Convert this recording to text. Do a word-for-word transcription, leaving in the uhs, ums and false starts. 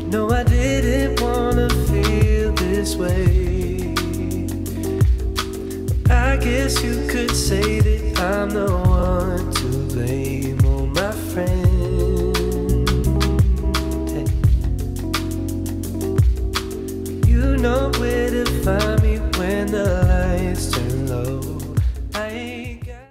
No, I didn't wanna feel this way. I guess you could say that I'm the one to blame, oh my friend. Hey. You know where to find me when the